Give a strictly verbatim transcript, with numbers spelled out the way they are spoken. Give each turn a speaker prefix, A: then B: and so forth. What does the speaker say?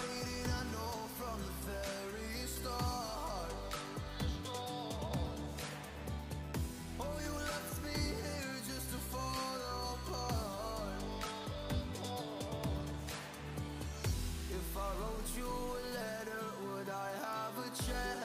A: waiting, I know from the very start. Oh, you left me here just to fall apart. If I wrote you a letter, would I have a chance?